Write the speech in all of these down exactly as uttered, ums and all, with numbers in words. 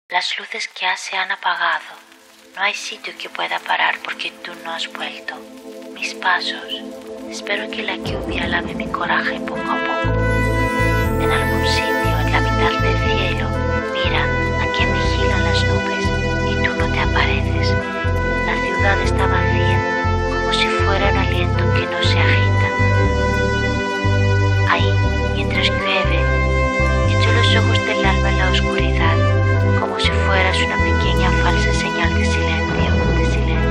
Las luces que has se han apagado. No hay sitio que pueda parar porque tú no has vuelto. Mis pasos. Espero que la lluvia lave mi coraje poco a poco. En algún sitio, en la mitad del cielo, mira a quien vigilan las nubes y tú no te apareces. La ciudad está vacía, como si fuera un aliento que no se agita. Ahí, mientras llueve, echo los ojos del alma en la oscuridad, como si fueras una pequeña falsa señal de silencio, de silencio, de silencio.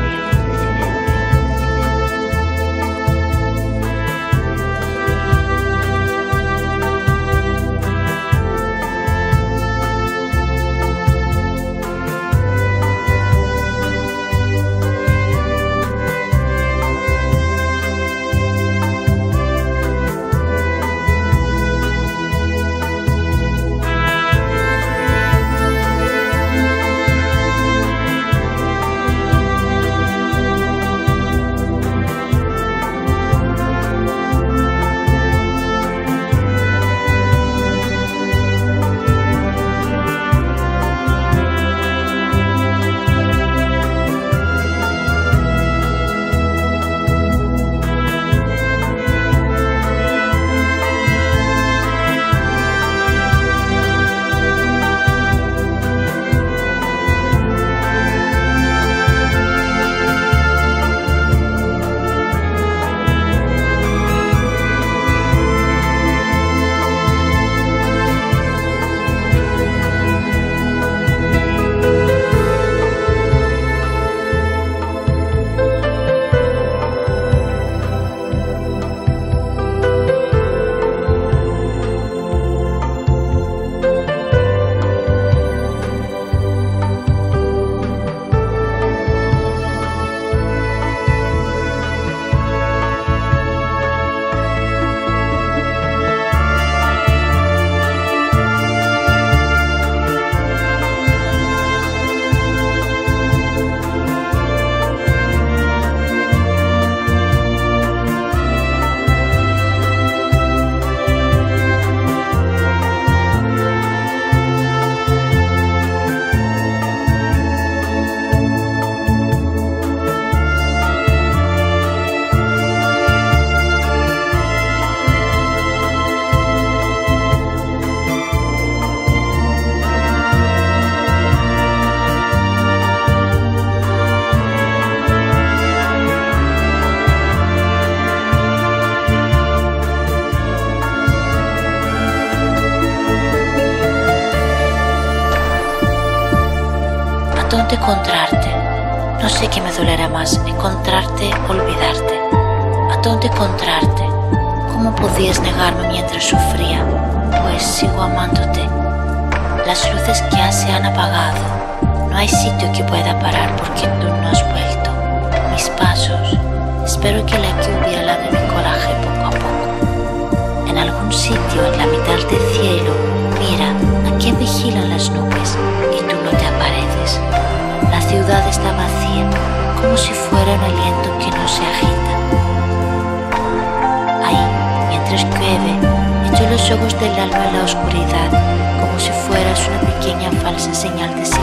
¿Dónde encontrarte? No sé qué me dolerá más, encontrarte o olvidarte. ¿A dónde encontrarte? ¿Cómo podías negarme mientras sufría? Pues sigo amándote. Las luces que has se han apagado. No hay sitio que pueda parar porque tú no has vuelto. Mis pasos. Espero que la lluvia lave mi coraje poco a poco. En algún sitio en la mitad del cielo, mira a quien vigilan las nubes y tú no te apareces. La ciudad está vacía, como si fuera un aliento que no se agita. Ahí, mientras llueve, echo los ojos del alma en la oscuridad, como si fueras una pequeña falsa señal de silencio.